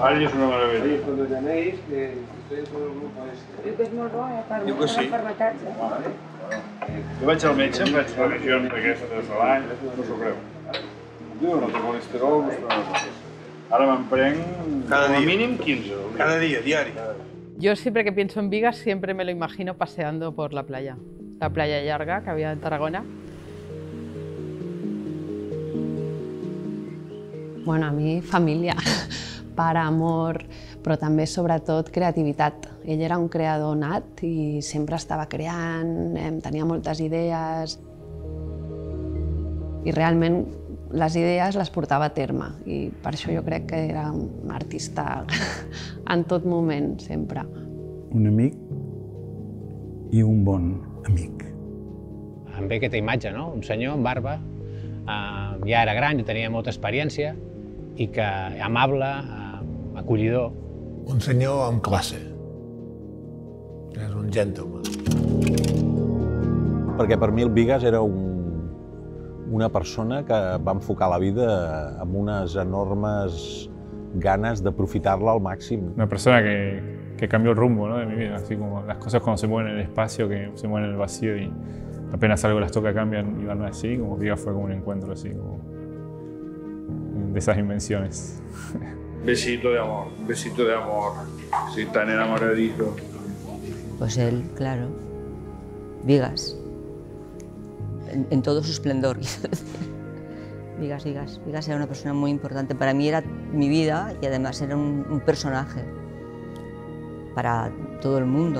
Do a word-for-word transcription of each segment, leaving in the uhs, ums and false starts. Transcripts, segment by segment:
Ara és una meravella. Cuando llaméis, que estoy en todo el grupo este. Diu que és molt bo, eh, per Diu que sí. maternitats, eh? Vale. Jo vaig al metge, em faig revisions d'aquestes de l'any, no s'ho creu. Diu, no té colesterol, no està nada. Ahora me prenc como mínimo quinze. Cada día, diario. Yo siempre que pienso en Vigas siempre me lo imagino paseando por la playa. La playa Llarga que había en Tarragona. Bueno, a mi família, pare, amor, però també sobretot creativitat. Ell era un creador nat i sempre estava creant, tenia moltes idees i realment les idees les portava a terme i per això jo crec que era un artista en tot moment, sempre. Un amic i un bon amic. Em ve aquesta imatge, no? Un senyor amb barba, eh, ja era gran, ja tenia molta experiència i que amable, eh, acollidor. Un senyor amb classe. És un gentleman. Perquè per mi el Vigas era un una persona que va enfocar la vida amb unes enormes ganas de aprofitarla al máximo. Una persona que, que cambió el rumbo, ¿no?, de mi vida, así como las cosas cuando se mueven en el espacio, que se mueven en el vacío y apenas algo las toca cambian y van así, como Vigas fue como un encuentro así, como de esas invenciones. Besito de amor, besito de amor, sí, tan enamoradizo. Pues él, claro, Vigas. En, en todo su esplendor. Vigas, Vigas. Vigas era una persona muy importante. Para mí era mi vida y además era un, un personaje para todo el mundo.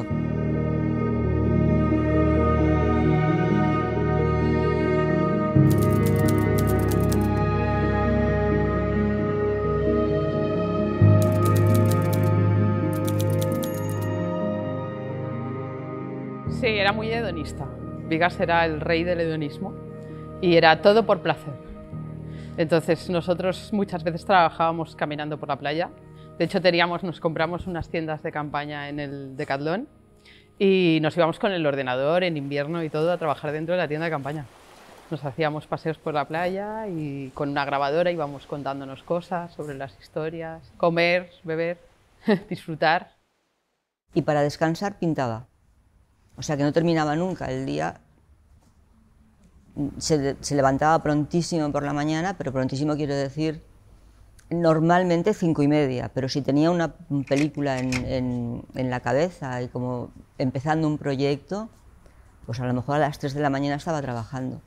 Sí, era muy hedonista. Vigas era el rey del hedonismo y era todo por placer. Entonces nosotros muchas veces trabajábamos caminando por la playa. De hecho teníamos, nos compramos unas tiendas de campaña en el Decathlon y nos íbamos con el ordenador en invierno y todo a trabajar dentro de la tienda de campaña. Nos hacíamos paseos por la playa y con una grabadora íbamos contándonos cosas sobre las historias, comer, beber, disfrutar. Y para descansar pintaba. O sea que no terminaba nunca el día. Se, se levantaba prontísimo por la mañana, pero prontísimo quiero decir normalmente cinco y media, pero si tenía una película en, en, en la cabeza y como empezando un proyecto, pues a lo mejor a las tres de la mañana estaba trabajando.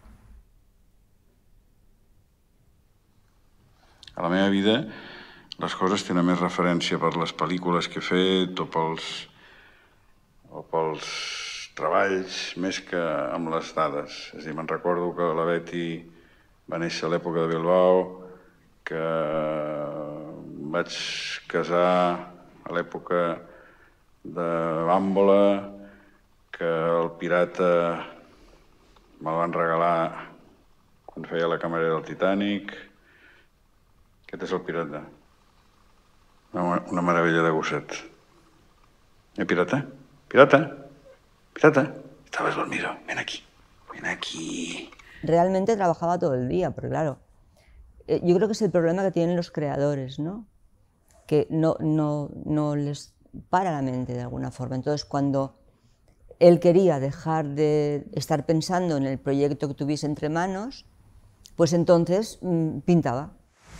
A la meva vida les coses tenen més referència per les pel·lícules que he fet o pels, o pels treballs més que amb les dades. És a dir, me'n recordo que la Betty va néixer a l'època de Bilbao, que vaig casar a l'època de Bàmbola, que el Pirata me'l van regalar quan feia la camarera del Titanic. Aquest és el Pirata. Una, una meravella de gosset. Eh, Pirata? Pirata? Pirata, estabas dormido, ven aquí, ven aquí. Realmente trabajaba todo el día, porque claro, eh, yo creo que es el problema que tienen los creadores, ¿no? Que no, no, no les para la mente de alguna forma. Entonces, cuando él quería dejar de estar pensando en el proyecto que tuviese entre manos, pues entonces mmm, pintaba.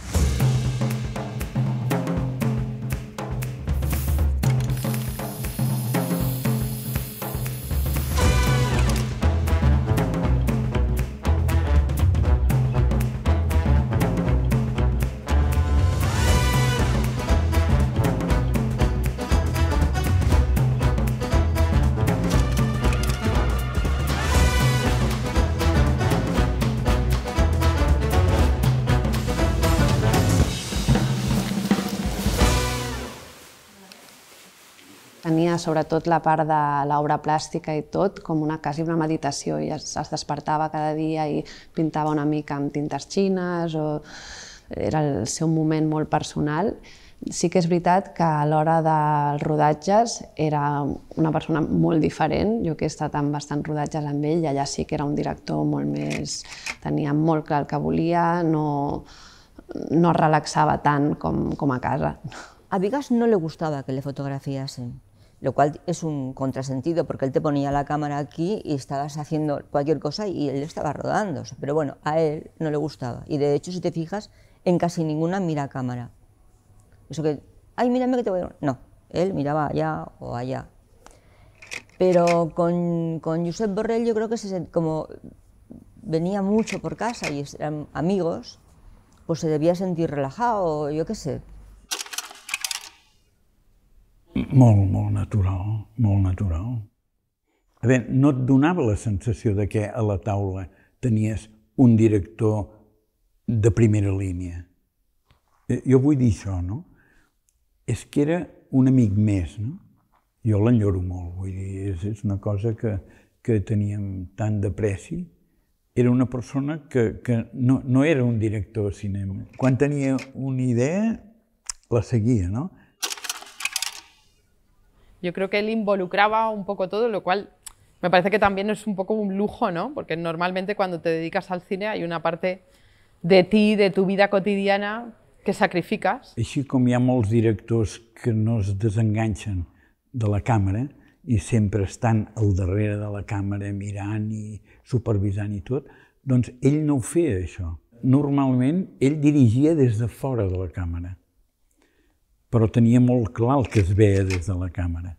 Tenia sobretot la part de l'obra plàstica i tot com una quasi una meditació i es, es despertava cada dia i pintava una mica amb tintes xines o era el seu moment molt personal. Sí que és veritat que a l'hora dels rodatges era una persona molt diferent. Jo que he estat en bastants rodatges amb ell, allà sí que era un director molt més... tenia molt clar el que volia, no, no es relaxava tant com, com a casa. A Vigas no le gustaba que le fotografiasen, lo cual es un contrasentido, porque él te ponía la cámara aquí y estabas haciendo cualquier cosa y él estaba rodando. Pero bueno, a él no le gustaba. Y de hecho, si te fijas, en casi ninguna mira a cámara. Eso que, ay, mírame que te voy a... No, él miraba allá o allá. Pero con, con Josep Borrell yo creo que se, como venía mucho por casa y eran amigos, pues se debía sentir relajado, yo qué sé. Molt, molt natural, molt natural. A veure, no et donava la sensació de que a la taula tenies un director de primera línia. Jo vull dir això, no? És que era un amic més, no? Jo l'enyoro molt, vull dir, és, és una cosa que, que teníem tant d'apreci. Era una persona que, que no, no era un director de cinema. Quan tenia una idea, la seguia, ¿no? Yo creo que él involucraba un poco todo, lo cual me parece que también es un poco un lujo, ¿no? Porque normalmente cuando te dedicas al cine hay una parte de ti, de tu vida cotidiana, que sacrificas. Així com hi ha molts directors que no es desenganxen de la càmera i sempre estan al darrere de la càmera mirant i supervisant i tot, doncs ell no ho feia, això. Normalment ell dirigia des de fora de la càmera, però tenia molt clar el que es veia des de la càmera.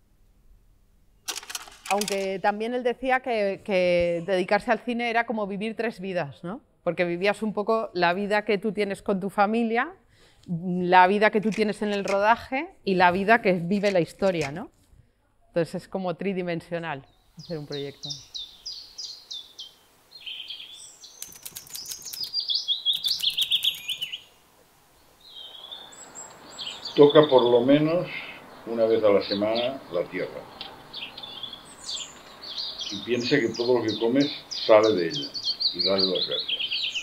Aunque también él decía que, que dedicarse al cine era como vivir tres vidas, ¿no? Porque vivías un poco la vida que tú tienes con tu familia, la vida que tú tienes en el rodaje y la vida que vive la historia, ¿no? Entonces es como tridimensional hacer un proyecto. Toca por lo menos una vez a la semana la tierra. Y piensa que todo lo que comes sale de ella. Y dale las gracias.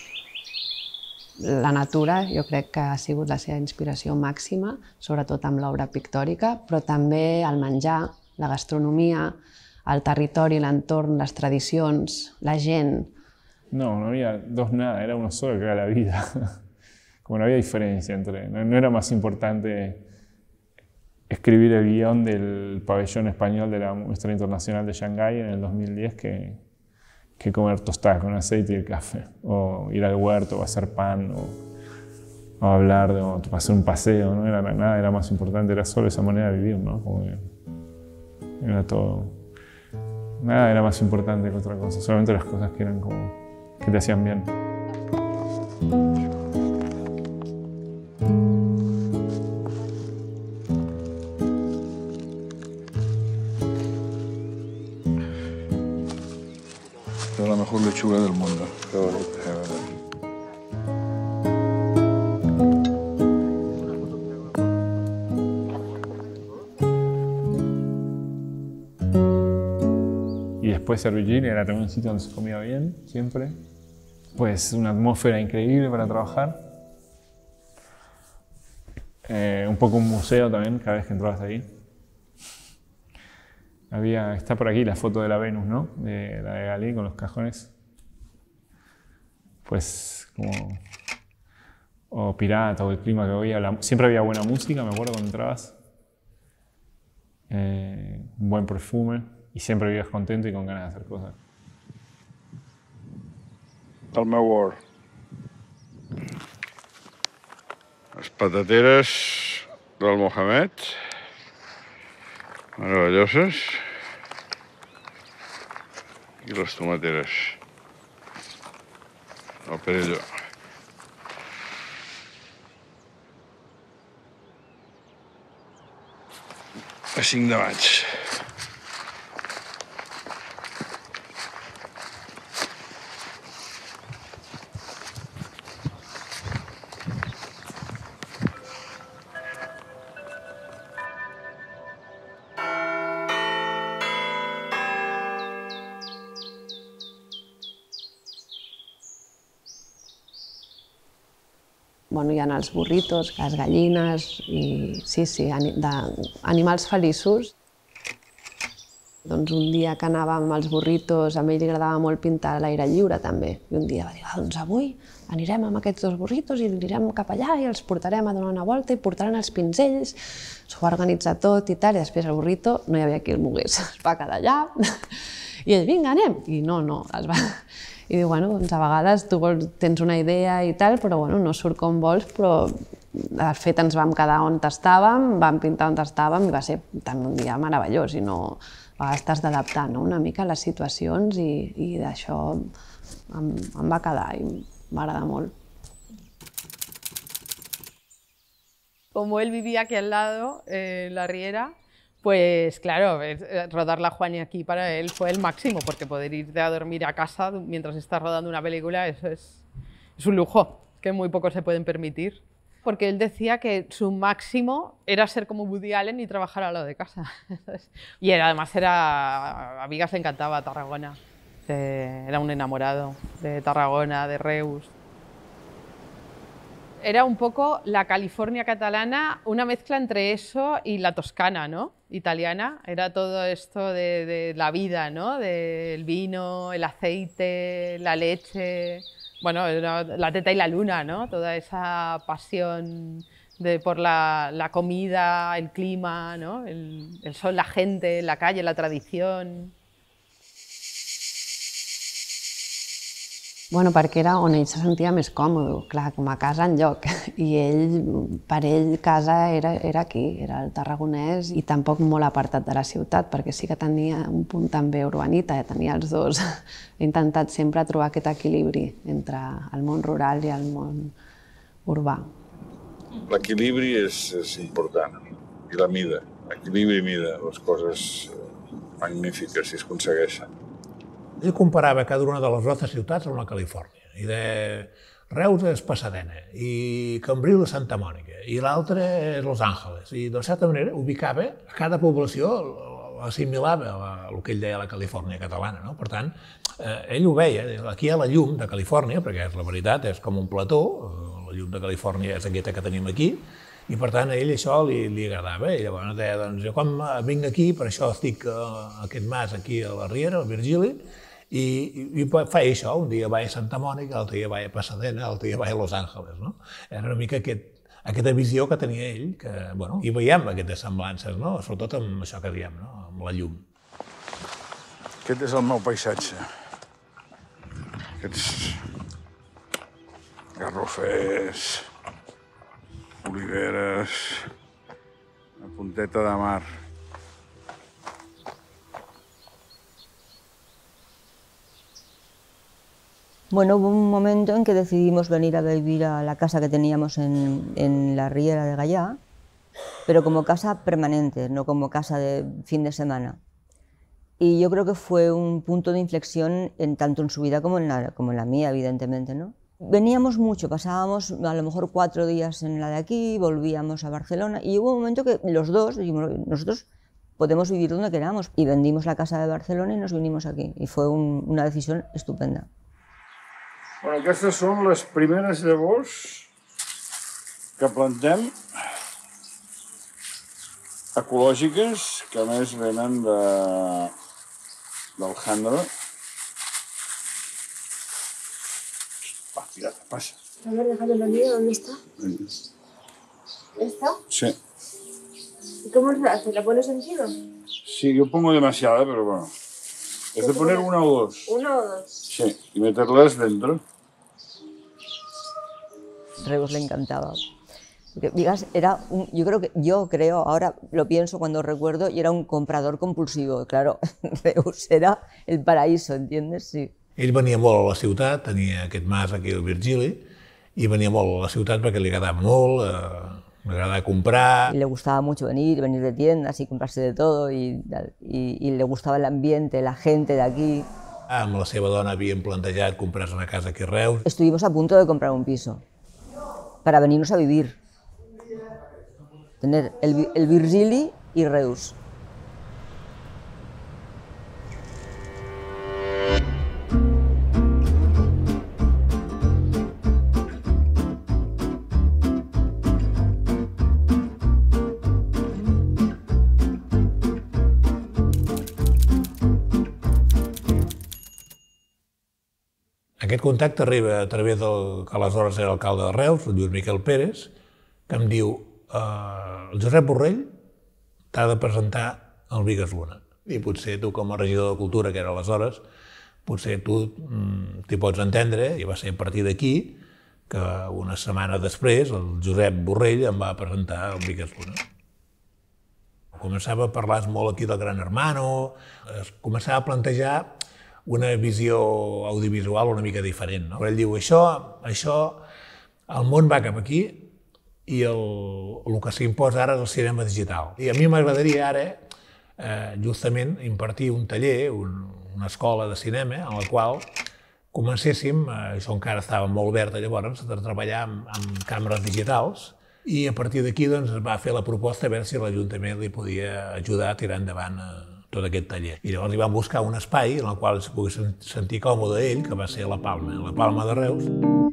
La natura jo crec que ha sigut la seva inspiració màxima, sobretot amb l'obra pictòrica, però també el menjar, la gastronomia, el territori, l'entorn, les tradicions, la gent. No, no había dos nada, era uno solo que era la vida. Como no había diferencia entre... No, no era más importante escribir el guión del pabellón español de la Muestra Internacional de Shanghái en el dos mil diez que, que comer tostadas con aceite y el café, o ir al huerto, o hacer pan, o, o hablar, o hacer un paseo, no era nada, era más importante, era solo esa manera de vivir, ¿no? Como que era todo... Nada era más importante que otra cosa, solamente las cosas que eran como... que te hacían bien. Es la mejor lechuga del mundo. Qué bonito. Y después Cervellín era también un sitio donde se comía bien, siempre. Pues una atmósfera increíble para trabajar. Eh, un poco un museo también, cada vez que entrabas ahí. Había, está por aquí la foto de la Venus, ¿no? De la de Galí con los cajones. Pues como... O Pirata, o el clima que había. La, siempre había buena música, me acuerdo cuando entrabas. Eh, un buen perfume. Y siempre vivías contento y con ganas de hacer cosas. El meu hort. Les patateres del Mohamed, meravelloses, i les tomateres del Perelló. A cinc de maig. Bueno, hi ha els burritos, les gallines, i sí, sí, ani- de- animals feliços. Doncs un dia que anàvem als burritos, a ell li agradava molt pintar a l'aire lliure també, i un dia va dir, ah, doncs avui anirem amb aquests dos burritos i anirem cap allà i els portarem a donar una volta i portaran els pinzells. S'ho va organitzar tot i tal, i després el burrito no hi havia qui el mogués, es va quedar allà i ell, vinga, anem, i no, no, es va... I diu, bueno, doncs a vegades tu vols, tens una idea i tal, però bueno, no surt com vols, però de fet ens vam quedar on estàvem, vam pintar on estàvem i va ser també un dia meravellós i no... A vegades t'has d'adaptar, no?, una mica a les situacions i, i d'això em, em va quedar i m'agrada molt. Como él vivía aquí al lado, eh, en la Riera, pues claro, rodar La Juani aquí para él fue el máximo, porque poder irte a dormir a casa mientras estás rodando una película, eso es, es un lujo que muy pocos se pueden permitir. Porque él decía que su máximo era ser como Woody Allen y trabajar al lado de casa. Y era, además era, a Vigas le encantaba Tarragona, eh, era un enamorado de Tarragona, de Reus. Era un poco la California catalana, una mezcla entre eso y la Toscana, ¿no?, italiana. Era todo esto de, de la vida, ¿no?, del vino, el aceite, la leche... Bueno, la teta y la luna, ¿no?, toda esa pasión de, por la, la comida, el clima, ¿no?, el, el sol, la gente, la calle, la tradición. Bueno, perquè era on ell se sentia més còmode, clar, com a casa enlloc. I ell, per ell, casa era, era aquí, era el tarragonès i tampoc molt apartat de la ciutat, perquè sí que tenia un punt també urbanita, tenia els dos. He intentat sempre trobar aquest equilibri entre el món rural i el món urbà. L'equilibri és, és important, i la mida. Equilibri i mida, les coses magnífiques, si es aconsegueixen. Ell comparava cada una de les nostres ciutats amb la Califòrnia. I de Reus és Pasadena, i Cambril és Santa Mònica, i l'altre és Los Angeles. I, de certa manera, ubicava cada població, assimilava el que ell deia la Califòrnia catalana. No? Per tant, ell ho veia. Aquí hi ha la llum de Califòrnia, perquè la veritat és com un plató, la llum de Califòrnia és aquesta que tenim aquí, i per tant a ell això li, li agradava. I llavors deia, doncs jo quan vinc aquí, per això estic a aquest mas aquí a la Riera, al Virgili, i, i feia això, un dia vaig a Santa Mònica, l'altre dia vaig a Pasadena, l'altre dia vaig a Los Angeles. No? Era una mica aquest, aquesta visió que tenia ell, que, bueno, i veiem aquestes semblances, no? Sobretot amb això que diem, no? Amb la llum. Aquest és el meu paisatge. Aquests garrofers, oliveres, una punteta de mar. Bueno, hubo un momento en que decidimos venir a vivir a la casa que teníamos en, en la Riera de Gallá, pero como casa permanente, no como casa de fin de semana. Y yo creo que fue un punto de inflexión en, tanto en su vida como en la, como en la mía, evidentemente, ¿no? Veníamos mucho, pasábamos a lo mejor cuatro días en la de aquí, volvíamos a Barcelona, y hubo un momento que los dos dijimos, nosotros podemos vivir donde queramos, y vendimos la casa de Barcelona y nos vinimos aquí, y fue un, una decisión estupenda. Bueno, aquestes són les primeres llavors que plantem, ecològiques, que a més venen de, del Handra. Va, tira, passa. A ver, déjame la mía, ¿dónde está? ¿Esta? Sí. ¿Y cómo se hace? ¿La pones encima? Sí, yo pongo demasiada, pero bueno. Es de poner una o dos. ¿Una o dos? Sí, y meterlas dentro. Reus le encantaba. Porque Vigas era un, yo creo que, yo creo, ahora lo pienso cuando recuerdo, y era un comprador compulsivo. Claro, Reus era el paraíso, ¿entiendes? Sí. Ell venia molt a la ciutat, tenia aquest mas aquí al Virgili, i venia molt a la ciutat perquè li agradava molt, eh, le agradaba comprar. Y le gustaba mucho venir, venir de tiendas y comprarse de todo, y, y, y le gustaba el ambiente, la gente de aquí. Amb la seva dona havíem plantejat comprar-se una casa aquí a Reus. Estuvimos a punto de comprar un piso para venirnos a vivir. Tener el, el Virgili y Reus. Aquest contacte arriba a través del que aleshores era alcalde de Reus, el Lluís Miquel Pérez, que em diu el Josep Borrell t'ha de presentar el Bigues Luna. I potser tu, com a regidor de Cultura, que era aleshores, potser tu t'hi pots entendre, i va ser a partir d'aquí que una setmana després el Josep Borrell em va presentar el Bigues Luna. Començava a parlar molt aquí del Gran Hermano, es començava a plantejar una visió audiovisual una mica diferent. Però ell diu, això, això, el món va cap aquí i el que s'imposa ara és el cinema digital. I a mi m'agradaria ara, justament, impartir un taller, una escola de cinema, en la qual comencéssim, això encara estava molt verd llavors, a treballar amb càmeres digitals, i a partir d'aquí es va fer la proposta a veure si l'Ajuntament li podia ajudar a tirar endavant tot aquest taller. I llavors li vam buscar un espai en el qual es pogués sentir còmode ell, que va ser la Palma, la Palma de Reus.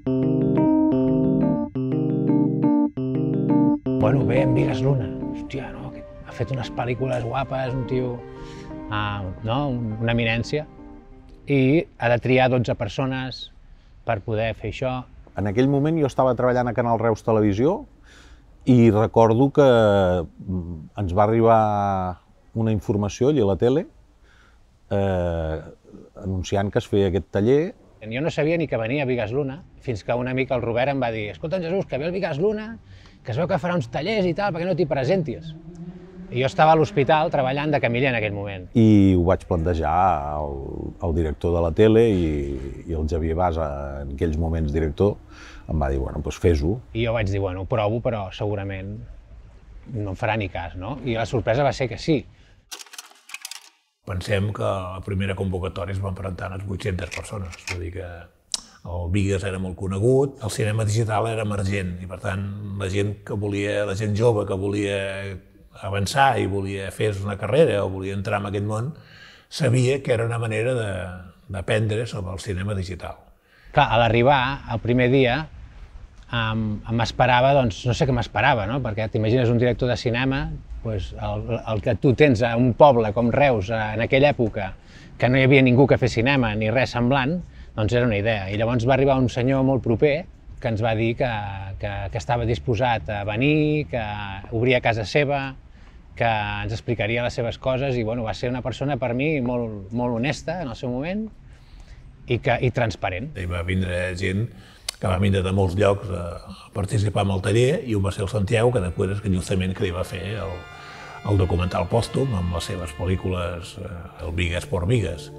Bueno, bé, en Bigues Luna. Hòstia, no? Ha fet unes pel·lícules guapes, un tio... no? Una eminència. I ha de triar dotze persones per poder fer això. En aquell moment jo estava treballant a Canal Reus Televisió i recordo que ens va arribar una informació allà a la tele eh, anunciant que es feia aquest taller. Jo no sabia ni que venia a Bigues Luna, fins que un amic, el Robert, em va dir escolta, Jesús, que ve el Bigues Luna, que es veu que farà uns tallers i tal, per què no t'hi presentis? I jo estava a l'hospital treballant de camiller en aquell moment. I ho vaig plantejar al, al director de la tele i, i el Xavier Basa, en aquells moments director, em va dir, bueno, doncs fes-ho. I jo vaig dir, bueno, provo, però segurament no em farà ni cas, no? I la sorpresa va ser que sí. Pensem que a la primera convocatòria es van presentar unes vuit-centes persones, vull dir que el Bigues era molt conegut, el cinema digital era emergent i, per tant, la gent que volia, la gent jove que volia avançar i volia fer una carrera o volia entrar en aquest món, sabia que era una manera d'aprendre sobre el cinema digital. Clar, a l'arribar, el primer dia, m'esperava, doncs, no sé què m'esperava, no? Perquè t'imagines un director de cinema, doncs, el, el que tu tens a un poble com Reus, en aquella època, que no hi havia ningú que fes cinema ni res semblant, doncs era una idea. I llavors va arribar un senyor molt proper que ens va dir que, que, que estava disposat a venir, que obria casa seva, que ens explicaria les seves coses i bueno, va ser una persona per mi molt, molt honesta en el seu moment i, que, i transparent. Hi va vindre gent que va vindre de molts llocs a participar en el taller i un va ser el Santiago, que després és que justament que li va fer el, el documental pòstum amb les seves pel·lícules El Bigues por Bigues.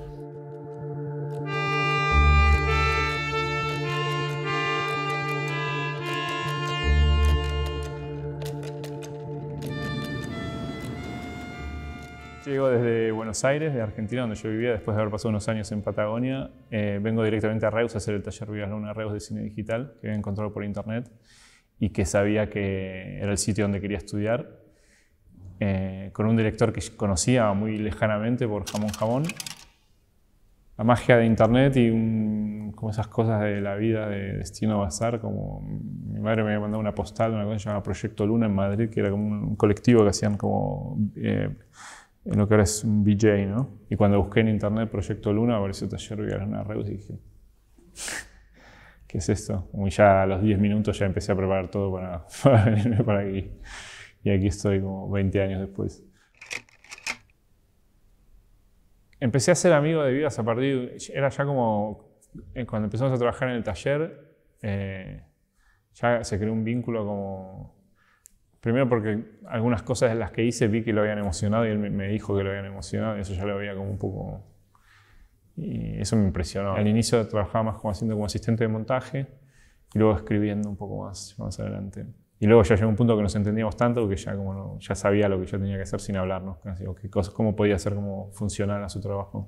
Llego desde Buenos Aires, de Argentina, donde yo vivía, después de haber pasado unos años en Patagonia. Eh, vengo directamente a Reus a hacer el taller Bigues Luna Reus de cine digital, que había encontrado por internet y que sabía que era el sitio donde quería estudiar, eh, con un director que conocía muy lejanamente por Jamón Jamón. La magia de internet y un, como esas cosas de la vida de Destino Bazar, como mi madre me había mandado una postal, una cosa llamada Proyecto Luna en Madrid, que era como un colectivo que hacían como... Eh, en lo que ahora es un V J, ¿no? Y cuando busqué en internet Proyecto Luna, apareció Taller Bigues Luna Reus y dije, ¿qué es esto? Y ya a los diez minutos ya empecé a preparar todo para, para venirme para aquí. Y aquí estoy como veinte años después. Empecé a ser amigo de Bigues a partir, era ya como, cuando empezamos a trabajar en el taller, eh, ya se creó un vínculo como... Primero porque algunas cosas de las que hice vi que lo habían emocionado y él me dijo que lo habían emocionado y eso ya lo veía como un poco... Y eso me impresionó. Al inicio trabajaba más como haciendo como asistente de montaje y luego escribiendo un poco más, más adelante. Y luego ya llegó un punto que nos entendíamos tanto que ya, como no, ya sabía lo que yo tenía que hacer sin hablarnos, casi, o qué cosas, cómo podía hacer, cómo funcionara su trabajo.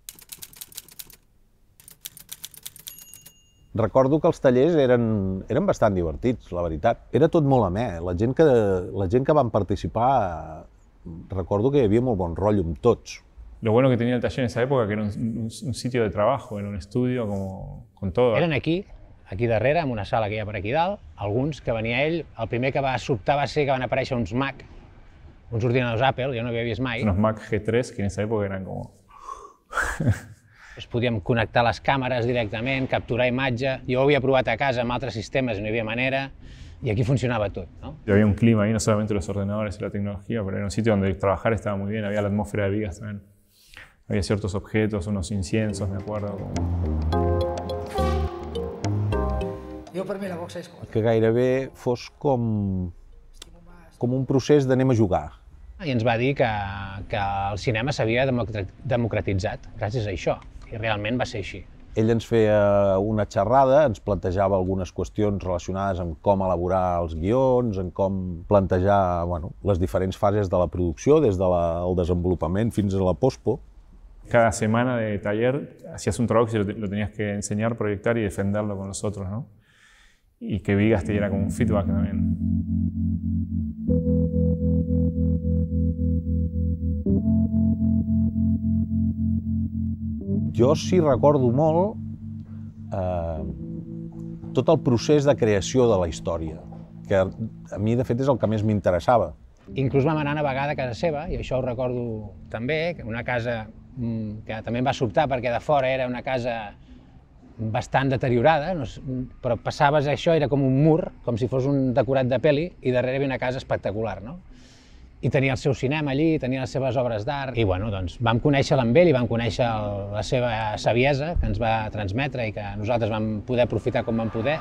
Recordo que els tallers eren, eren bastant divertits, la veritat. Era tot molt amè. La gent que, la gent que van participar, recordo que hi havia molt bon rotllo amb tots. Lo bueno que tenía el taller en esa época que era un, un, un sitio de trabajo, era un estudio como, con todo. Eren aquí, aquí darrere, en una sala que hi ha per aquí dalt, alguns que venia ell. El primer que va sobtar va ser que van aparèixer uns Mac, uns ordinadors Apple, jo no havia vist mai. Unos Mac G tres que en esa época eran como... Podíem connectar les càmeres directament, capturar imatge. Jo ho havia provat a casa amb altres sistemes i no hi havia manera, y aquí funcionaba todo, ¿no? Y había un clima ahí, no solamente los ordenadores y la tecnología, pero era un sitio donde trabajar estaba muy bien, había la atmósfera de Vigas también. Había ciertos objetos, unos inciensos, me acuerdo. Jo per mi la boxa és... Que gairebé fos com, com un procés d'anem a jugar. I ens va dir que, que el cinema s'havia democratitzat gràcies a això, i realment va ser així. Ell ens feia una xerrada, ens plantejava algunes qüestions relacionades amb com elaborar els guions, en com plantejar bueno, les diferents fases de la producció, des del de desenvolupament fins a la pospo. Cada semana de taller hacías un trabajo y lo tenías que enseñar, proyectar y defenderlo con los otros, ¿no? Y que Vigas te diera como un feedback también. Jo sí recordo molt eh, tot el procés de creació de la història, que a mi, de fet, és el que més m'interessava. Inclús vam anar una vegada a casa seva, i això ho recordo també, una casa que també em va sobtar perquè de fora era una casa bastant deteriorada, però passaves això, era com un mur, com si fos un decorat de pel·li, i darrere hi havia una casa espectacular, no? I tenia el seu cinema allí, tenia les seves obres d'art, i bueno, doncs vam conèixer-la amb ell i vam conèixer la seva saviesa que ens va transmetre i que nosaltres vam poder aprofitar com vam poder.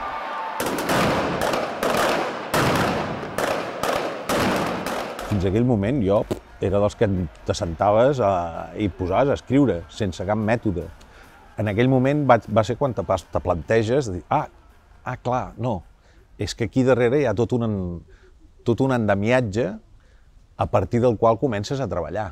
Fins aquell moment jo era dels que t'assentaves i posaves a escriure, sense cap mètode. En aquell moment va ser quan te planteges de dir, ah, ah, clar, no, és que aquí darrere hi ha tot un, tot un endemiatge a partir del qual comences a treballar.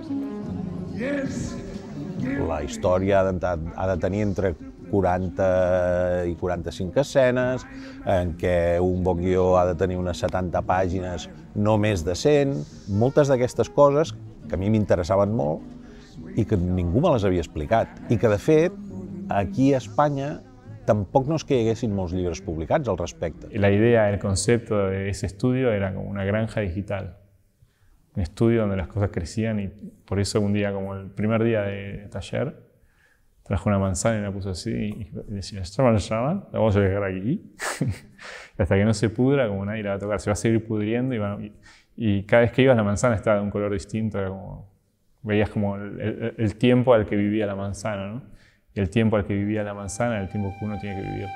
La història ha de tenir entre quaranta i quaranta-cinc escenes, en què un bon guió ha de tenir unes setanta pàgines, no més de cent. Moltes d'aquestes coses que a mi m'interessaven molt i que ningú me les havia explicat. I que, de fet, aquí a Espanya tampoc no és que hi haguessin molts llibres publicats al respecte. La idea, el concepto de ese estudio era como una granja digital. Un estudio donde las cosas crecían y por eso un día, como el primer día de taller, trajo una manzana y la puso así y decía, esta manzana la vamos a dejar aquí. Y hasta que no se pudra, como nadie la va a tocar, se va a seguir pudriendo y, bueno, y, y cada vez que ibas la manzana estaba de un color distinto, era como, veías como el, el, el tiempo al que vivía la manzana, ¿no? Y el tiempo al que vivía la manzana era el tiempo que uno tiene que vivir.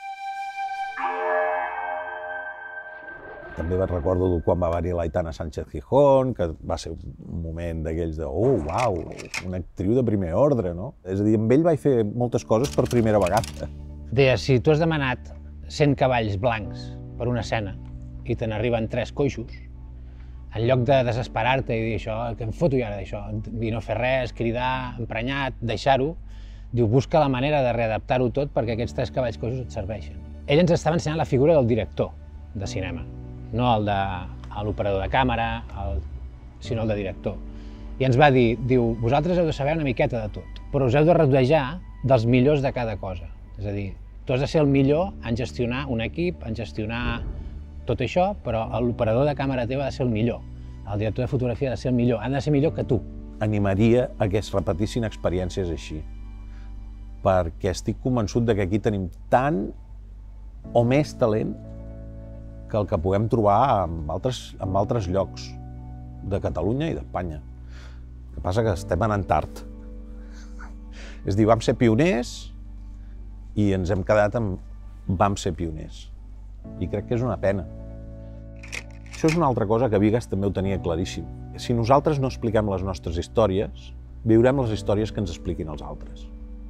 També recordo quan va venir l'Aitana Sánchez Gijón, que va ser un moment d'aquells de oh, uau, una actriu de primer ordre, no? És a dir, amb ell vaig fer moltes coses per primera vegada. Deia, si tu has demanat cent cavalls blancs per una escena i te n'arriben tres coixos, en lloc de desesperar-te i dir això, que em foto jo ara d'això, i no fer res, cridar, emprenyat, deixar-ho, diu, busca la manera de readaptar-ho tot perquè aquests tres cavalls coixos et serveixen. Ell ens estava ensenyant la figura del director de cinema, no el de l'operador de càmera, el, sinó el de director. I ens va dir, diu, vosaltres heu de saber una miqueta de tot, però us heu de rodejar dels millors de cada cosa. És a dir, tu has de ser el millor en gestionar un equip, en gestionar tot això, però l'operador de càmera teu ha de ser el millor. El director de fotografia ha de ser el millor, ha de ser millor que tu. Animaria a que es repetissin experiències així, perquè estic convençut de que aquí tenim tant o més talent que el que puguem trobar en altres, en altres llocs de Catalunya i d'Espanya. El que passa que estem anant tard. És dir, vam ser pioners i ens hem quedat amb vam ser pioners. I crec que és una pena. Això és una altra cosa que Vigas també ho tenia claríssim. Si nosaltres no expliquem les nostres històries, viurem les històries que ens expliquin els altres.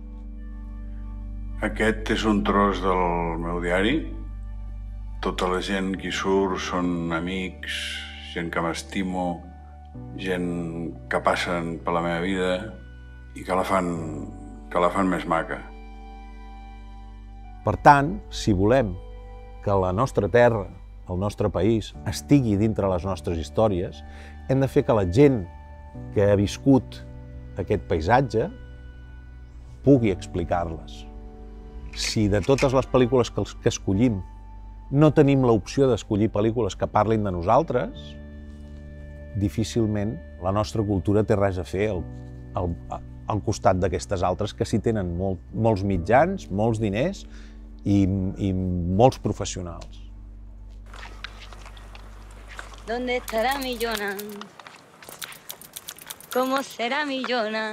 Aquest és un tros del meu diari. Tota la gent que hi surt són amics, gent que m'estimo, gent que passen per la meva vida i que la fan, que la fan més maca. Per tant, si volem que la nostra terra, el nostre país, estigui dintre les nostres històries, hem de fer que la gent que ha viscut aquest paisatge pugui explicar-les. Si de totes les pel·lícules que escollim no tenim l'opció d'escollir pel·lícules que parlin de nosaltres, difícilment la nostra cultura té res a fer al, al costat d'aquestes altres que sí tenen molt, molts mitjans, molts diners i, i molts professionals. ¿Dónde estará mi Jonah? ¿Cómo será mi Jonah?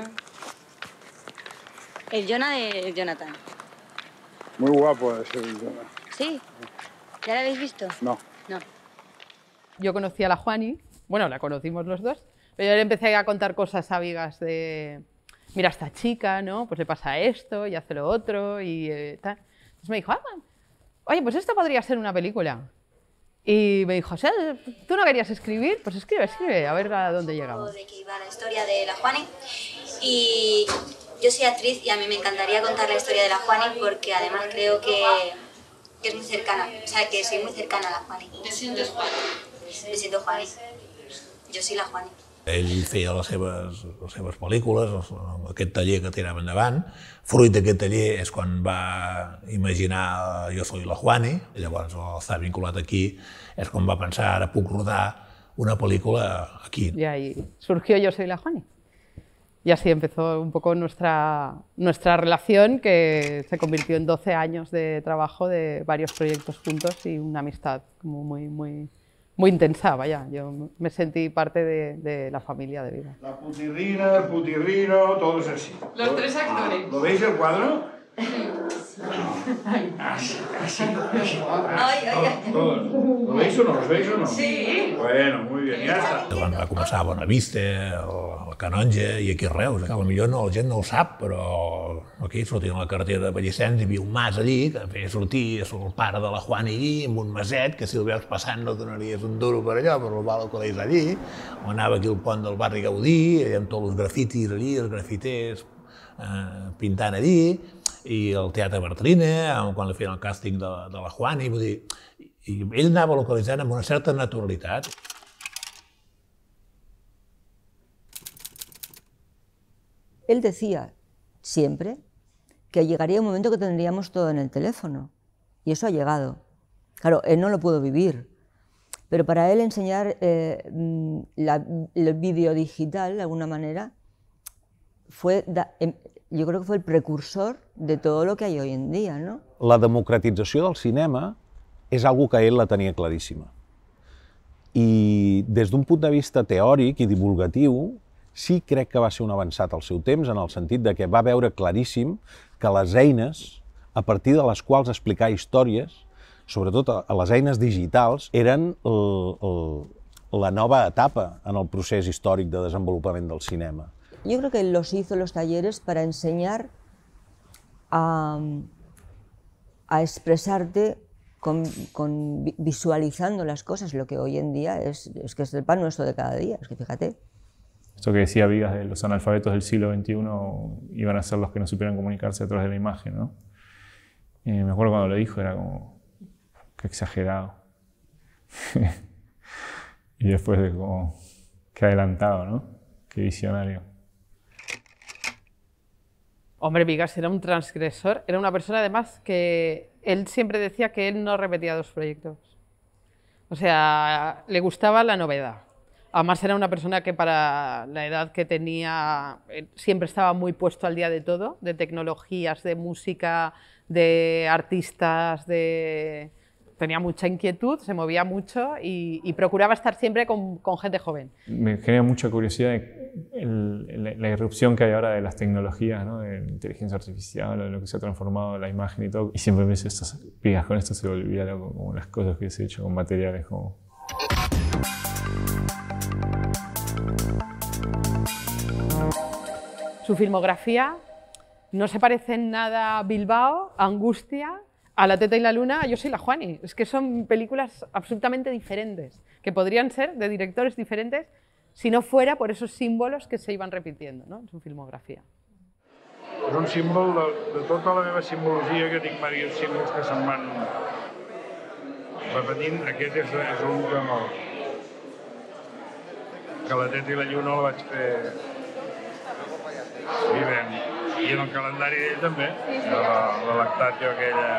El Jonah de Jonathan. Muy guapo ese Jonah. ¿Sí? ¿Ya lo habéis visto? No. No. Yo conocí a la Juani, bueno, la conocimos los dos, pero yo le empecé a contar cosas a Vigas de, mira, esta chica, ¿no? Pues le pasa esto y hace lo otro y eh, tal. Entonces me dijo, ah, oye, pues esto podría ser una película. Y me dijo, o sea, ¿tú no querías escribir? Pues escribe, escribe, a ver a dónde llegamos. De que iba la historia de la Juani y yo soy actriz y a mí me encantaría contar la historia de la Juani porque además creo que, que es muy cercana, o sea, que soy muy cercana a la Juani. ¿Te sientes Juani? Me siento Juani. Jo soy la Juani. Ell feia les seves, les seves pel·lícules, aquest taller que tirava endavant. Fruit d'aquest taller és quan va imaginar Jo soy la Juani. Llavors, al estar vinculat aquí, és quan va pensar, ara puc rodar una pel·lícula aquí. Y ahí surgió Yo soy la Juani. Y así empezó un poco nuestra, nuestra relación, que se convirtió en doce años de trabajo, de varios proyectos juntos y una amistad como muy, muy, muy intensa, vaya. Yo me sentí parte de, de la familia de Vigas. La putirrina, el putirrino, todos así. Los tres actores. ¿Lo veis el cuadro? Ay, así, así, así. Ay, ay, todos. ¿Lo veis o no? ¿Los veis o no? Sí. Bueno, muy bien, ya está. Quan va començar a Bonavista, el Canonge i aquí a Reus, que potser no, la gent no ho sap, però aquí sortint a la carretera de Pellicens hi havia un mas allí que feia sortir el pare de la Juani allí, amb un maset, que si el veus passant no donaries un duro per allò, però el va localitzar allí. O anava aquí al pont del barri Gaudí, amb tots els grafitis allí, els grafiters eh, pintant allí, i el Teatre Bartrina, quan li feien el càsting de, de la Juani, vull dir, i ell anava localitzant amb una certa naturalitat. Él decía siempre que llegaría un momento que tendríamos todo en el teléfono, y eso ha llegado. Claro, él no lo pudo vivir, pero para él enseñar eh, la, el vídeo digital, de alguna manera, fue, da, yo creo que fue el precursor de todo lo que hay hoy en día, ¿no? La democratització del cinema és algo que ell la tenia claríssima. I des d'un punt de vista teòric i divulgatiu, sí crec que va ser un avançat al seu temps, en el sentit de que va veure claríssim que les eines, a partir de les quals explicar històries, sobretot a les eines digitals, eren el, el, la nova etapa en el procés històric de desenvolupament del cinema. Yo creo que él los hizo los talleres para enseñar a, a expresarte con, con, visualizando las cosas, lo que hoy en día es, es que es el pan nuestro de cada día, es que fíjate. Esto que decía Vigas de los analfabetos del siglo veintiuno iban a ser los que no supieran comunicarse a través de la imagen, ¿no? Y me acuerdo cuando lo dijo, era como, qué exagerado. Y después de como, qué adelantado, ¿no? Qué visionario. Hombre, Vigas era un transgresor, era una persona además que él siempre decía que él no repetía dos proyectos. O sea, le gustaba la novedad. Además era una persona que para la edad que tenía siempre estaba muy puesto al día de todo, de tecnologías, de música, de artistas, de... tenía mucha inquietud, se movía mucho y, y procuraba estar siempre con, con gente joven. Me genera mucha curiosidad el, el, la irrupción que hay ahora de las tecnologías, ¿no? De la inteligencia artificial, de lo que se ha transformado la imagen y todo. Y siempre me dice, estas Vigas con esto se volvía loco, como las cosas que se han hecho con materiales como... Su filmografía no se parece en nada a Bilbao, a Angustia, a La teta y la luna, a Yo soy la Juani. Es que son películas absolutamente diferentes, que podrían ser de directores diferentes si no fuera por esos símbolos que se iban repitiendo, ¿no? En su filmografia. És un símbol de, de tota la meva simbologia, que tinc diversos símbols que se'n van repetint. Aquest és, és un que no. Que La teta i la lluna la vaig fer vivent. I en el calendari d'ell també, la, la lactatio aquella...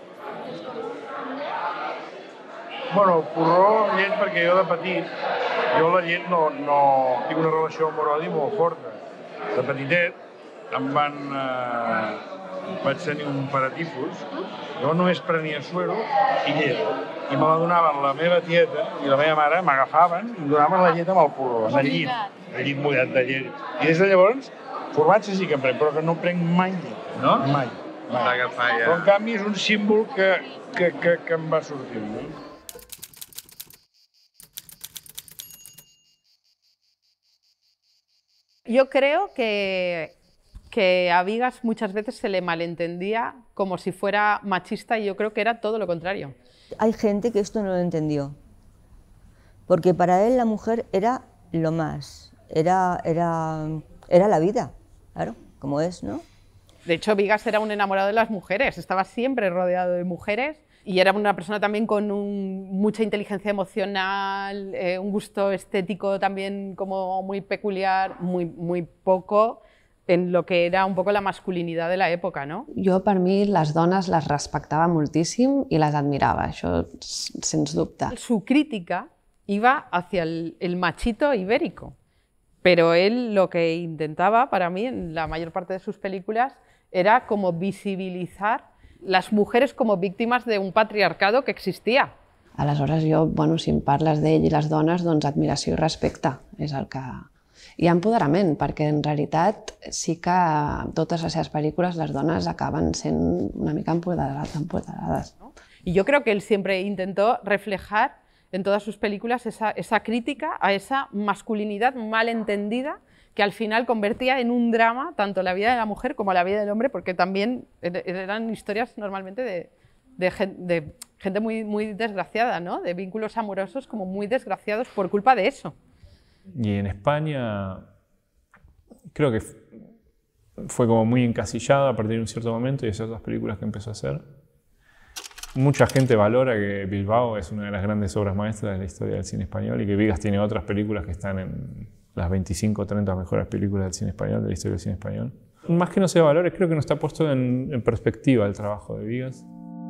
Bueno, el porró lleig perquè jo de petit Jo la llet no, no... tinc una relació amor-odi molt forta. De petitet em van... Eh, vaig tenir un paratifus, jo només prenia suero i llet. I me la donaven la meva tieta i la meva mare, m'agafaven i em donaven la llet amb el porró, en el llit. El llit mullat de llet. I des de llavors, formatge sí que em prenc, però que no prenc mai llet. No? Mai. mai. Però en canvi és un símbol que, que, que, que em va sortir. No? Yo creo que, que a Vigas muchas veces se le malentendía como si fuera machista y yo creo que era todo lo contrario. Hay gente que esto no lo entendió, porque para él la mujer era lo más, era, era, era la vida, claro, como es, ¿no? De hecho, Vigas era un enamorado de las mujeres, estaba siempre rodeado de mujeres y era una persona también con un, mucha inteligencia emocional, eh, un gusto estético también como muy peculiar, muy, muy poco en lo que era un poco la masculinidad de la època, no? Jo, per mi, les dones les respectava moltíssim i les admirava, això sens dubte. Su crítica iba hacia el, el machito ibérico, pero él lo que intentaba, para mí, en la mayor parte de sus películas, era como visibilizar las mujeres como víctimas de un patriarcado que existia. Aleshores, jo, bueno, si em parles d'ell i les dones, doncs admiració i respecte és el que... I empoderament, perquè en realitat sí que en totes les seves pel·lícules les dones acaben sent una mica empoderades. empoderades. Y yo creo que él siempre intentó reflejar en todas sus películas esa, esa crítica a esa masculinidad mal entendida que al final convertía en un drama tanto la vida de la mujer como la vida del hombre, porque también eran historias normalmente de, de, de gente muy, muy desgraciada, ¿no? De vínculos amorosos como muy desgraciados por culpa de eso. Y en España creo que fue como muy encasillada a partir de un cierto momento y de ciertas películas que empezó a hacer. Mucha gente valora que Bilbao es una de las grandes obras maestras de la historia del cine español y que Vigas tiene otras películas que están en las veinticinco o treinta mejores películas del cine español, de la historia del cine español. Más que no se valore, creo que no está puesto en, en perspectiva el trabajo de Vigas.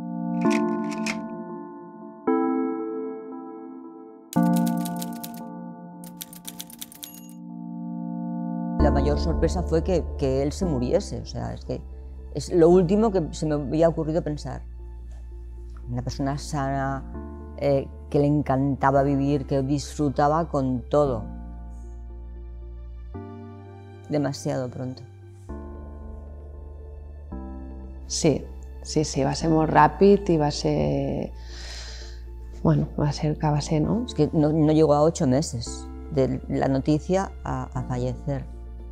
La mayor sorpresa fue que, que él se muriese, o sea, es que es lo último que se me había ocurrido pensar. Una persona sana, eh, que le encantaba vivir, que disfrutaba con todo. Demasiado pronto. Sí, sí, sí, va ser molt ràpid i va ser... Bueno, va ser el que va ser, ¿no? Es que no, no llegó a ocho meses de la noticia a, a fallecer.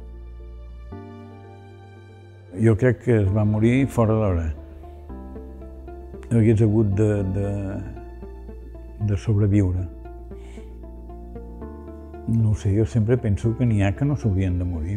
Jo crec que es va morir fora d'hora. Hagués hagut de, de, de sobreviure. No ho sé, jo sempre penso que n'hi ha que no s'haurien de morir.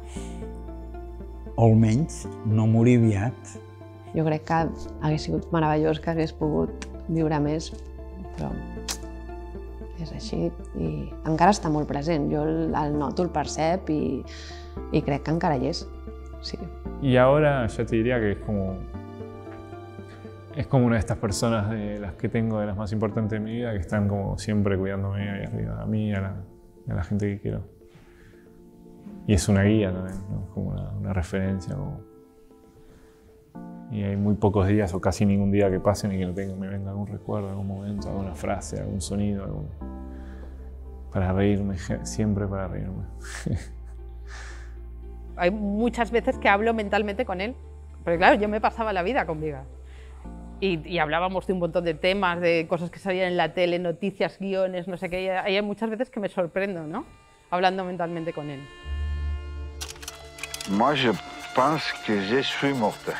O almenys no morir aviat. Jo crec que hagués sigut meravellós que hagués pogut viure més, però és així i encara està molt present. Jo el, el noto, el percep i, y crec que encara hi és. Sí. Y ahora ya te diría que es como, es como una de estas personas de las que tengo, de las más importantes de mi vida, que están como siempre cuidándome ahí arriba, a mí y a la, a la gente que quiero. Y es una guía también, ¿no? Como una, una referencia. Como... Y hay muy pocos días o casi ningún día que pasen y que no tenga, me venga algún recuerdo, algún momento, alguna frase, algún sonido, algún... para reírme, siempre para reírme. Hay muchas veces que hablo mentalmente con él, porque claro, yo me pasaba la vida con Vigas. Y, y hablábamos de un montón de temas, de cosas que salían en la tele, noticias, guiones, no sé qué. Y hay muchas veces que me sorprendo, ¿no? Hablando mentalmente con él. Moi, je pense que je suis mortel.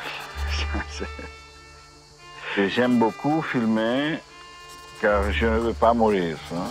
J'aime beaucoup filmer, car je ne veux pas mourir. ¿No?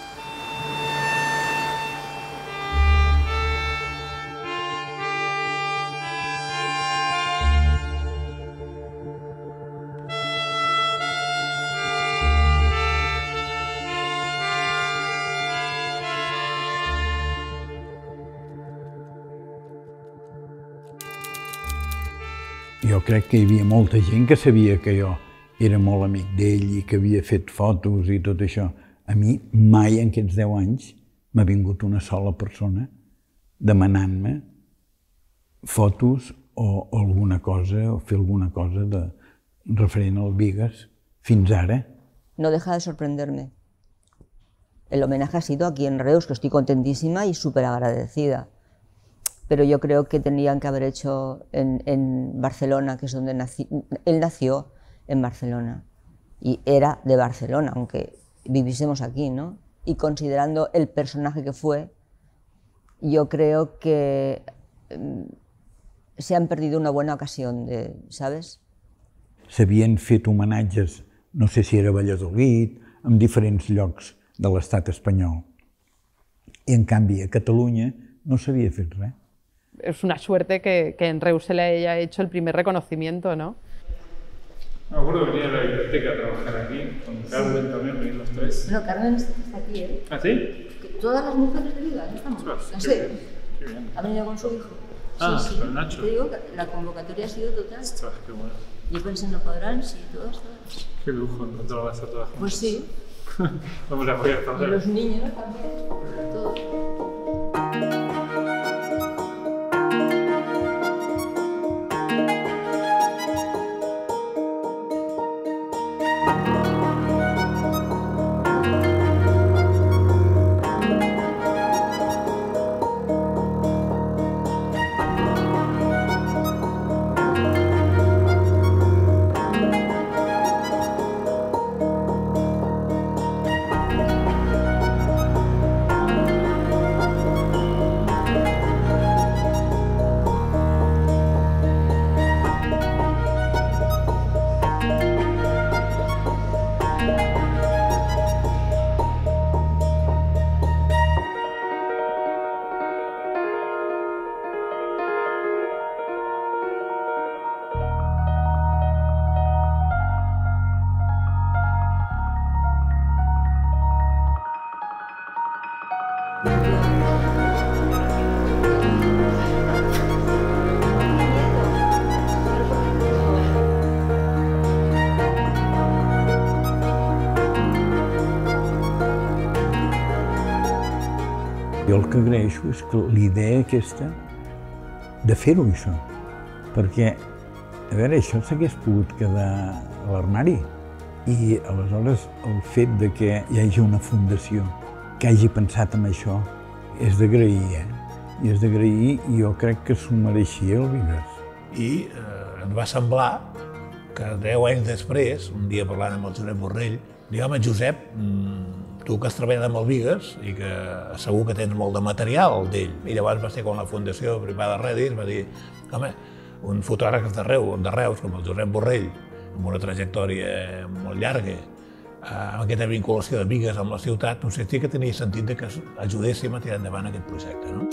Jo crec que hi havia molta gent que sabia que jo era molt amic d'ell i que havia fet fotos i tot això. A mi mai en aquests deu anys m'ha vingut una sola persona demanant-me fotos o alguna cosa, o fer alguna cosa de, referent al Vigas fins ara. No deja de sorprenderme. El homenaje ha sido aquí en Reus, que estoy contentísima y súper agradecida. Pero yo creo que tendrían que haber hecho en, en Barcelona, que es donde nací. Él nació en Barcelona y era de Barcelona, aunque viviésemos aquí, ¿no? Y considerando el personaje que fue, yo creo que eh, se han perdido una buena ocasión, de, ¿sabes? S'havien fet homenatges, no sé si era a Valladolid, en diferents llocs de l'estat espanyol. I en canvi a Catalunya no s'havia fet res. Es una suerte que, que en Reus se le haya hecho el primer reconocimiento, ¿no? Me acuerdo que venía a la biblioteca a trabajar aquí, con Carmen sí. También, venir los tres. Bueno, Carmen está aquí, ¿eh? ¿Ah, sí? Que todas las mujeres de Vigas, ¿no estamos? Sí, ¿En serio? Qué bien. Ha venido con su hijo. Ah, sí, sí. con Nacho. Te digo que la convocatoria ha sido total. Ostras, qué bueno. Yo pensé, no podrán, sí, todas, todas. Qué lujo encontrarlas a todas juntas. Pues sí. No me las voy a perder. Y los niños también, todos. Jo el que agraeixo és que l'idea aquesta de fer-ho, això, perquè, a veure, això s'hagués pogut quedar a l'armari i aleshores el fet de que hi hagi una fundació que hagi pensat en això és d'agrair, eh? I és d'agrair i jo crec que s'ho mereixia el Vigas. I eh, em va semblar que deu anys després, un dia parlant amb el Josep Borrell, dic, home, Josep, tu que has treballat amb el Vigas i que segur que tens molt de material d'ell. I llavors va ser quan la Fundació Privada Redis va dir, home, un fotògraf de Reus, de Reus com el Josep Borrell, amb una trajectòria molt llarga, amb aquesta vinculació de Vigas amb la ciutat, no sé, sí que tenia sentit que ajudéssim a tirar endavant aquest projecte, no?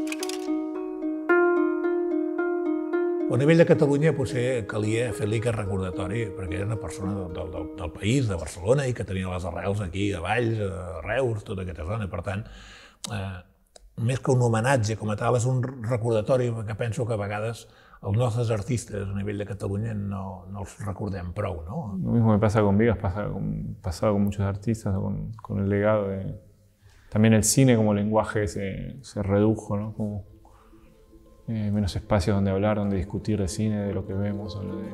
A nivell de Catalunya potser calia fer-li aquest recordatori perquè era una persona del, del, del país, de Barcelona, i que tenia les arrels aquí, a Valls, a Reus, tota aquesta zona. Per tant, eh, més que un homenatge com a tal, és un recordatori que penso que a vegades els nostres artistes a nivell de Catalunya no, no els recordem prou, ¿no? Lo mismo me pasa con Vigas, pasa con, pasado con muchos artistas, con, con el legado de... También el cine como lenguaje se, se redujo, ¿no? Como, Eh, menos espacios donde hablar, donde discutir de cine, de lo que vemos. O lo de...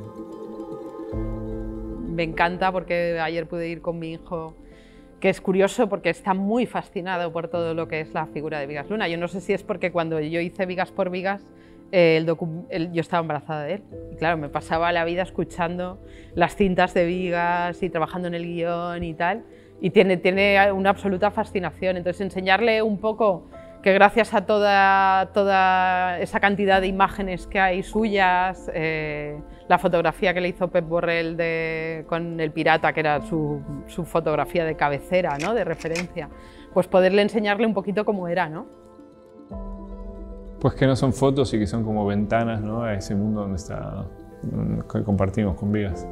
Me encanta porque ayer pude ir con mi hijo, que es curioso porque está muy fascinado por todo lo que es la figura de Vigas Luna. Yo no sé si es porque cuando yo hice Vigas por Vigas, eh, el docu el, yo estaba embarazada de él. Y claro, me pasaba la vida escuchando las cintas de Vigas y trabajando en el guión y tal. Y tiene, tiene una absoluta fascinación. Entonces enseñarle un poco que gracias a toda, toda esa cantidad de imágenes que hay suyas, eh, la fotografía que le hizo Pep Borrell de, con El Pirata, que era su, su fotografía de cabecera, ¿no? De referencia, pues poderle enseñarle un poquito cómo era, ¿no? Pues que no son fotos y que son como ventanas, ¿no? A ese mundo donde está, que compartimos con Vigas.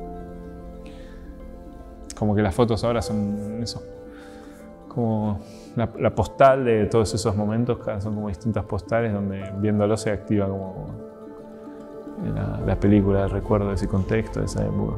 Como que las fotos ahora son eso, como la, la postal de todos esos momentos, son como distintas postales donde viéndolo se activa como la, la película, el recuerdo de ese contexto, de esa época.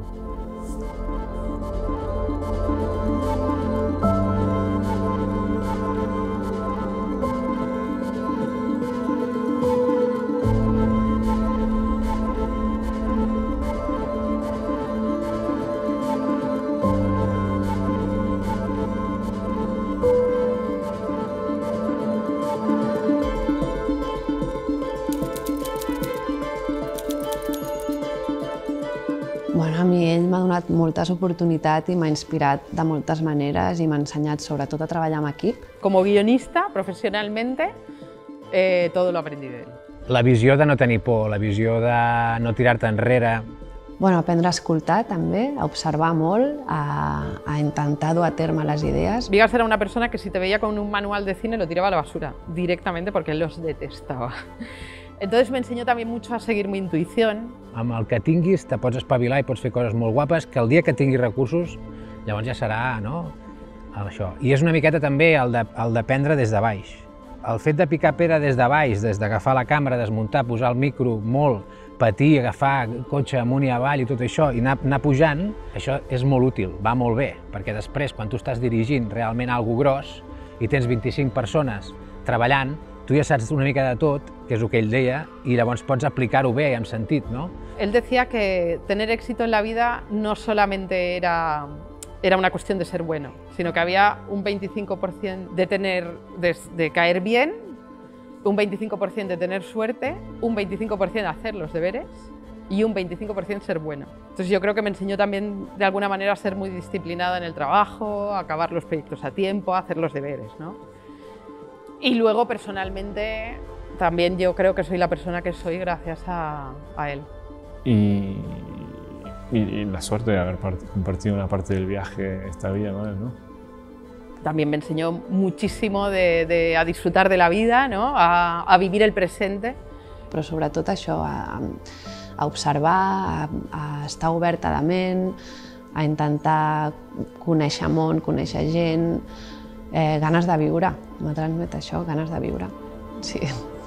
Bueno, a mi ell m'ha donat moltes oportunitats i m'ha inspirat de moltes maneres i m'ha ensenyat sobretot a treballar en equip. Como guionista, profesionalmente, eh, todo lo aprendí de él. La visió de no tenir por, la visió de no tirar-te enrere. Bueno, aprendre a escoltar també, a observar molt, a, a intentar dur a terme les idees. Vigas era una persona que si te veía con un manual de cine lo tiraba a la basura directamente porque él los detestaba. Entonces me enseñó también mucho a seguir mi intuición. Amb el que tinguis te pots espavilar i pots fer coses molt guapes, que el dia que tinguis recursos, llavors ja serà, no?, això. I és una miqueta també el de, el de prendre des de baix. El fet de picar pera des de baix, des d'agafar la càmera, desmuntar, posar el micro molt, patir, agafar cotxe amunt i avall i tot això, i anar, anar pujant, això és molt útil, va molt bé, perquè després, quan tu estàs dirigint realment algo gros i tens vint-i-cinc persones treballant, tu ja saps una mica de tot, que és el que ell deia, i llavors pots aplicar-ho bé i amb sentit, no? Él decía que tener éxito en la vida no solamente era, era una cuestión de ser bueno, sino que había un veinticinco por ciento de, tener, de, de caer bien, un veinticinco por ciento de tener suerte, un veinticinco por ciento de hacer los deberes y un veinticinco por ciento ser bueno. Entonces yo creo que me enseñó también de alguna manera a ser muy disciplinada en el trabajo, a acabar los proyectos a tiempo, a hacer los deberes, ¿no? Y luego personalmente también yo creo que soy la persona que soy gracias a, a él. Y, y, y la suerte de haber compartido una parte del viaje esta vida con él, ¿no? También me enseñó muchísimo de, de, a disfrutar de la vida, ¿no? a, a vivir el presente. Però sobretot això, a, a observar, a, a estar oberta de ment, a intentar conèixer món, conèixer gent, eh, ganes de viure. Me transmet això, ganes de viure. Sí.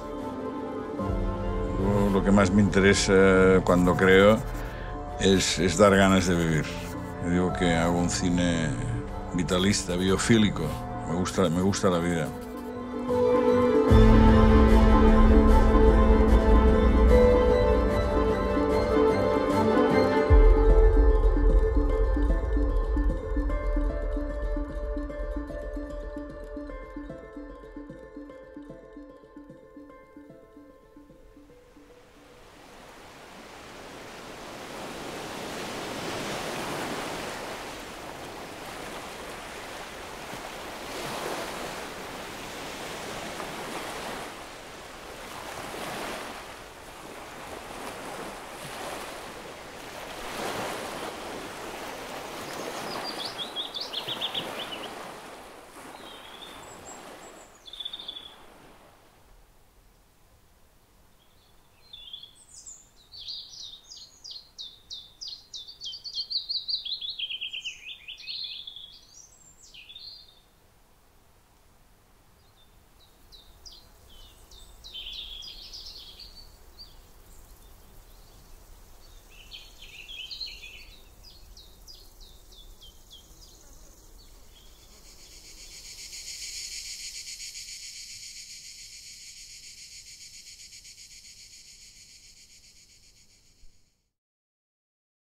Lo que más me interesa cuando creo es, es dar ganas de vivir. Yo digo que hago un cine vitalista, biofílico. Me gusta, me gusta la vida.